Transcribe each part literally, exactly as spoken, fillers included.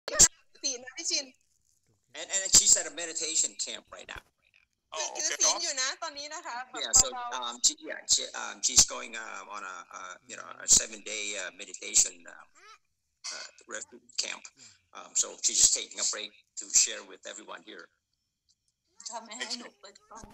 ศีลนะพี่ชิน and and she's at a meditation camp right now. คือ Oh, ถือ okay. ศีล Awesome. อยู่นะตอนนี้นะคะแบบ Yeah, so เบา um, she, yeah, she, um, she's going um, on a uh, you know a seven day uh, meditation uh, uh, retreat camp. Um, so she's just taking a break to share with everyone here. ทำไมให้หนูเปิดกล้อง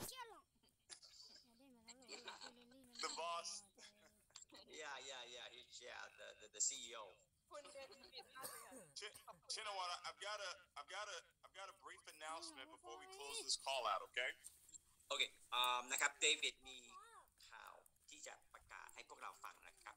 The boss. Yeah, yeah, yeah. He's, yeah, the, the the C E O. ๆคุณเดวิดมากเลยอะ Ch- Chinawada, I've got a, I've got a, I've got a brief announcement before we close this call out. Okay. โอเคอ่านะครับเดวิดมีข่าวที่จะประกาศให้พวกเราฟังนะครับ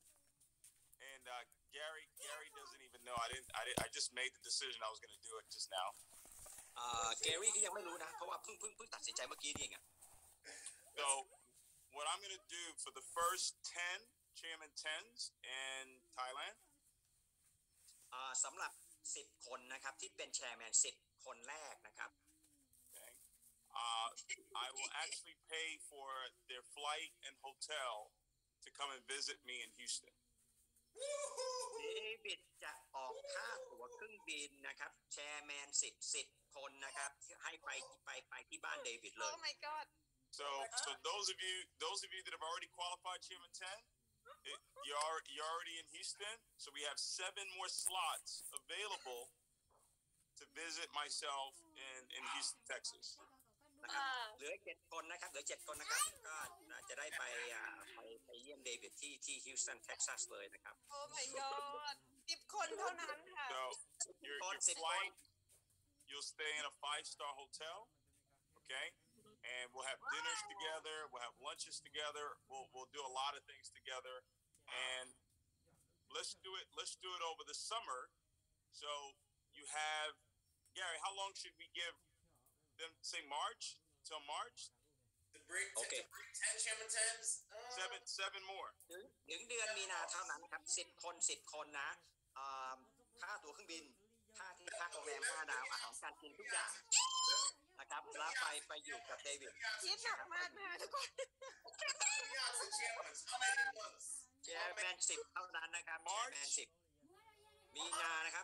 And uh, Gary, Gary doesn't even know. I didn't, I didn't. I just made the decision. I was going to do it just now. อ่าเกรี่ก็ยังไม่รู้นะเพราะว่าเพิ่งเพิ่งเพิ่งตัดสินใจเมื่อกี้นี่เองอะ So, what I'm going to do for the first ten chairman tens in Thailand, อ่าสำหรับสิบคนนะครับที่เป็นแชร์แมนสิบคนแรกนะครับ okay, uh, I will actually pay for their flight and hotel to come and visit me in Houston. เดวิดจะออกค่าตั๋วเครื่องบินนะครับแชร์แมนสิบสิบคนนะครับให้ไปไปไปที่บ้านเดวิดเลโอ้ย my god So, so those of you, those of you that have already qualified chairman ten, it, you're already, you're already in Houston. So we have seven more slots available to visit myself in in Houston, Texas. นะครับเหลือเจ็ดคนนะครับเหลือเจ็ดคนนะครับก็จะได้ไปอ่าไปไปเยี่ยมเดวิดที่ที่ฮิวสตันเท็กซัสเลยนะครับโอ้ my god สิบคนเท่านั้นค่ะ So your, your flight, you'll stay in a five-star hotel, okay? And we'll have dinners together. We'll have lunches together. We'll we'll do a lot of things together, and let's do it. Let's do it over the summer. So you have Gary. How long should we give them? Say March till March. To bring Okay. to bring ten chairman tens. Uh, Seven seven more. ถึงถึงเดือนมีนาเท่านั้นครับสิบคนสิบคนนะอ่าค่าตั๋วเครื่องบินค่าที่พักโรงแรมห้าดาวอาหารการกินทุกอย่างนะครับแล้วไปไปอยู่กับเดวิดคิดหนักมากนะคะทุกคน we got some chairmans. How many months? แชร์แมนสิบเท่านั้นนะครับแชร์แมนสิบมีนานะครับ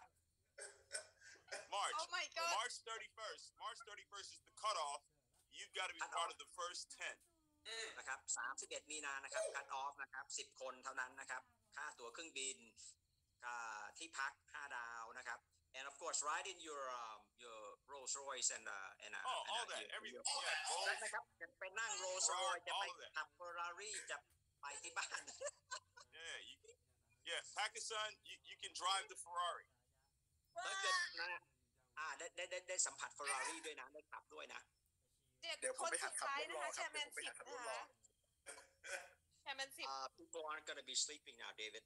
March. Oh my god March thirty-first. March thirty-first is the cutoff. You've got to be part of the first ten. นะครับสามสิบเอ็ดมีนานะครับคัทออฟนะครับสิบคนเท่านั้นนะครับค่าตั๋วเครื่องบินอ่าที่พักห้าดาวนะครับ and of course ride in your um, your Rolls Royce and uh, and uh, Oh, and, all uh, that, your- everything. your- Yeah, Rolls. แล้วนะครับจะไปนั่ง Rolls Royce จะไป all of that. ขับ Ferrari จะไปที่บ้าน Yeah, you, yeah. Pakistan, you, you can drive the Ferrari. ถ้าเกิดนะอ่าได้ได้ได้ได้สัมผัส Ferrari ด้วยนะได้ขับด้วยนะเจ็ดเดี๋ยวผคมนไปหัสุดดขับท้ายรถนะรอคะคแชรับร์แมเดี๋ยวน ผมไปสิบหัดขับรถนะรอคะแชร์แมนสิบ uh, people aren't going to be sleeping now David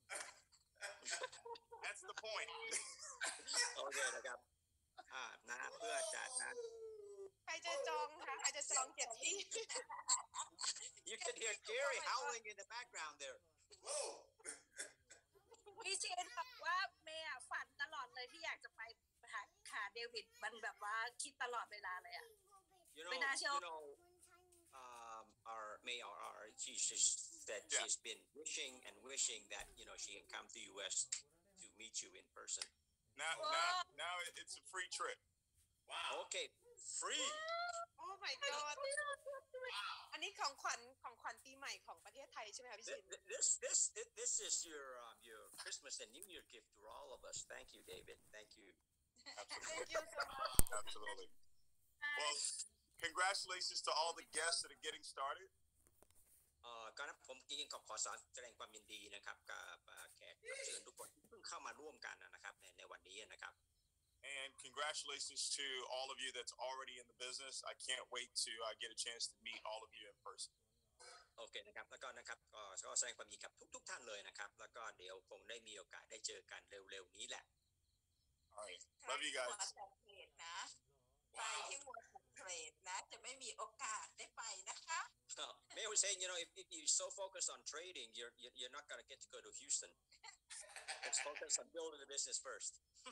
That's the point. โอเคนะครับอ่านะเพื่อจะนะใครจะจองคะใครจะจองเก็บที่ you can hear Gary howling in the background there Whoa. พี่เชนบอกว่าเมย์อะฝันตลอดเลยที่อยากจะไปหาขาเดวิดมันแบบว่าคิดตลอดเวลาเลยอะ you know ไม่น่าเชื่อ you know um our May R R she's just that Yeah. she's been wishing and wishing that you know she can come to U S to meet you in person Now, now, now it- it's a free trip. Wow. okay free โอ้ my god อันนี้ของขวัญของขวัญปีใหม่ของประเทศไทยใช่ไหมคะพี่ชิ Th- น this this this this is your um, your Christmas and New Year gift to all of us thank you David thank you Absolutely. thank you so much Absolutely. Well, congratulations to all the guests that are getting started. เอ่อก็นะผมจริงๆขอขอแสดงความยินดีนะครับกับเอ่อแขกรับเชิญทุกคนที่เพิ่งเข้ามาร่วมกันนะครับในในวันนี้นะครับ And congratulations to all of you that's already in the business. I can't wait to uh, get a chance to meet all of you in person. โอเคนะครับแล้วก็นะครับก็ก็แสดงความยินดีกับทุกๆท่านเลยนะครับแล้วก็เดี๋ยวคงได้มีโอกาสได้เจอกันเร็วๆนี้แหละ All right. Love you guys. แต่เทรดนะใครที่มัวแต่เทรดนะจะไม่มีโอกาสได้ไปนะคะ Oh, May was saying, you know, if, if you're so focused on trading, you're you're, you're not going to get to go to Houston. Let's focus on building the business first.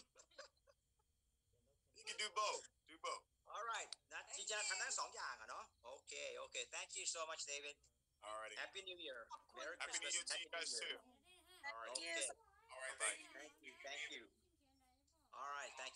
You can do both. Do both. All right. นะที่จะทำทั้งสองอย่างอะเนาะโอเคโอเค thank you so much David All righty. Happy New Year Merry Happy New Christmas Year to you Happy guys New Year too. All right Thank you. okay All right. bye Thank you. thank you thank you all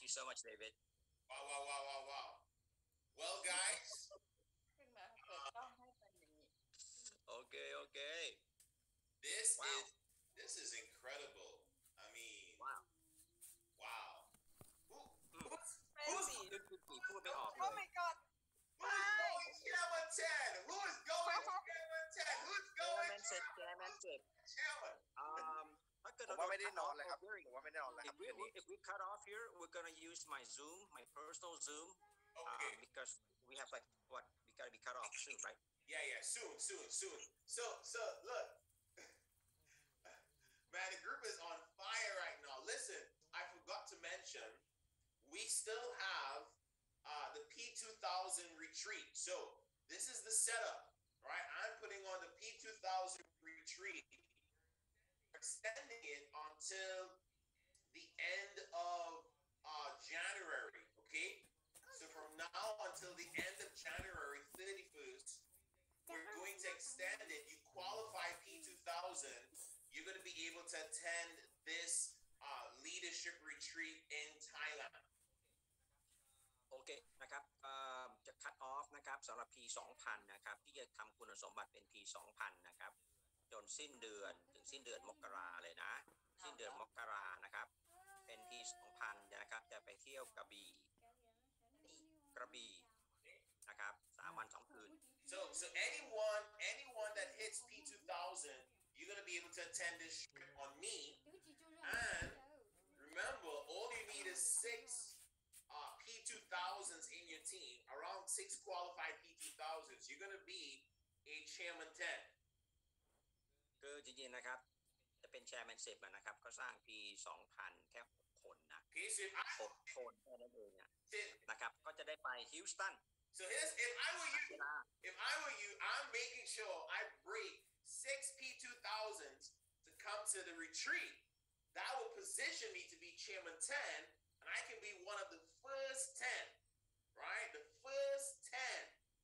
you so much David Wow, wow, wow, wow, wow. Well, guys, ขึ้นมาเปิดกล้องให้เป็นอย่างนี้ okay okay this Wow. is this is incredible. I mean, wow wow. Who, who's, who's, crazy คือคือคือพูดไม่ออกเล oh ย my god who's going Chairman ten? Who is going Chairman ten? Who's going แมนเสร็จแมนเสร็จ Chairman? อ่าถ้าเกิดผมเราว่าไม่ได้ cut นอน off เลยครับ here ผมว่าไม่ได้นอนเลยครั if บ we คืนนี้ if we cut off here we're gonna use my Zoom my personal Zoom uh, Okay. because we have like what we gotta be cut off soon right Yeah, yeah, soon, soon, soon. So, so, look. Man, the group is on fire right now. Listen, I forgot to mention, we still have uh, the P two thousand retreat. So, this is the setup, right? I'm putting on the P two thousand retreat, extending it until the end of uh, January, okay? So, from now until the end of January thirty-first, we're going to extend it. You qualify P two thousand, you're going to be able to attend this uh, leadership retreat in Thailand. โอเคนะครับเอ่อจะ cut off นะครับสำหรับ P สองพันนะครับที่จะทำคุณสมบัติเป็น P สองพันนะครับจนสิ้นเดือนถึงสิ้นเดือนมกราเลยนะสิ้นเดือนมกรานะครับเป็น P สองพันนะครับจะไปเที่ยวกระบี่กระบี่นะครับสามวันสองคืน So, so anyone, anyone that hits P two thousand, you're going to be able to attend this trip on me. And remember, all you need is six uh, P two thousands in your team, around six qualified P two thousands. You're going to be a chairman ten. คือจริงๆนะครับจะเป็นแชร์แมนสิบนะครับก็สร้าง P สองพันแค่หกคนนะ Okay, so if I, หกคนแค่นั้นเองอะ if, นะครับก็จะได้ไปฮิวสตัน so here's, if I were you, เวลา if I were you, I'm making sure I break six P two thousands to come to the retreat. That will position me to be chairman ten, and I can be one of the first ten, right? The first ten.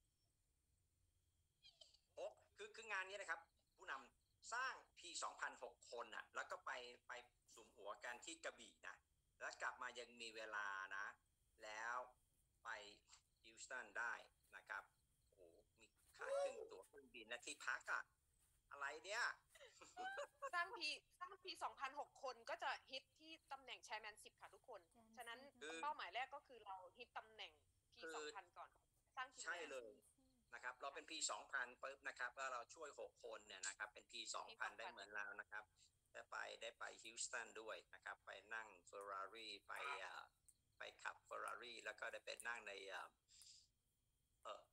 โอ้คือคืองานนี้นะครับผู้นำสร้าง P สองพันหกคนน่ะแล้วก็ไปไปสุมหัวกันที่กระบี่นะแล้วกลับมายังมีเวลานะ แล้วไปฮิวสตันได้นะครับโอ้มีค่าขึ้นตั๋วเครื่องบินและที่พักอะอะไรเนี่ยสร้างพีสร้างพีสองพันหกคนก็จะฮิตที่ตำแหน่งแชร์แมนสิบค่ะทุกคน ฉะนั้นคือเป้าหมายแรกก็คือเราฮิตตำแหน่งพีคือสองพันก่อน สร้างทีมใช่เลยนะครับเราเป็น P สองพันปุ๊บนะครับแล้วเราช่วยหกคนเนี่ยนะครับเป็น P สองพันได้เหมือนเรานะครับได้ไปได้ไปฮิวสตันด้วยนะครับไปนั่งเฟอร์รารี่ไปเอ่อไปขับเฟอร์รารี่แล้วก็ได้ไปนั่งในเอ่อเออ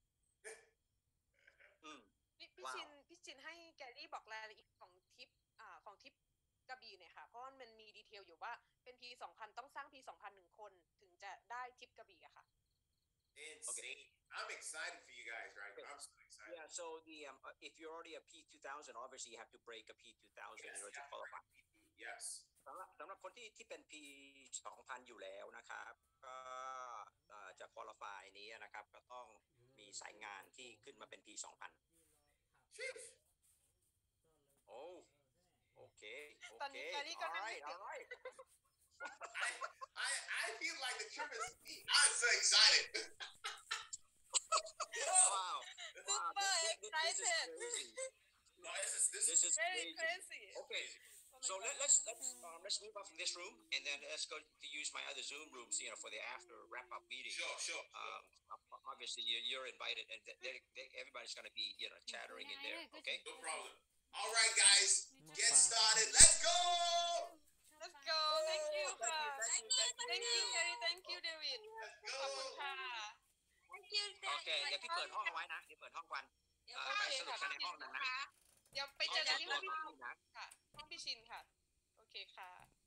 อืมพี่พี่ว้าวชินพี่ชินให้แกรี่บอกรายละเอียดของทริปอ่าของทริปกระบี่หน่อยค่ะ เพราะมันมีดีเทลอยู่ว่าเป็น P สองพันต้องสร้าง P สองพันหนึ่งคนถึงจะได้ทริปกระบี่อะค่ะ Insane. I'm excited for you guys, right? I'm so excited. Yeah, so the um, uh, if you're already a P two thousand, obviously you have to break a P two thousand Yes, in order to yeah. qualify. Yes. สำหรับสำหรับคนที่ที่เป็น P สองพันอยู่แล้วนะครับก็เอ่อจะ qualify นี้นะครับก็ต้องมีสายงานที่ขึ้นมาเป็น P สองพัน Sheesh. โอ้โอเคโอตอนเคนี้แกรี่ก็นั่ง alright นึก alright I, I, I feel like the trip is. I'm so excited. wow wow Super this, this, this is excited. crazy No, this is this, this is very crazy crazy okay so let, let's let's um, let's move up from this room and then let's go to use my other Zoom rooms you know for the after wrap up meeting Sure, sure. um obviously you're, you're invited and they, they, everybody's going to be you know chattering in there okay No problem. All right, guys, get started. Let's go. let's go thank you ค่ะ thank you thank you thank you แกรี่ thank you David Let's ขอบคุณ go. ค่ะ Thank you โอเคเดี๋ยวพี่เปิดห้องเอาไว้นะเดี๋ยวเปิดห้องวันเอ่อไปสรุปกันในห้องนั้นนะเดี๋ยวไปเจอกันที่ห้องพี่นะค่ะห้องพี่ชินค่ะ โอเคค่ะ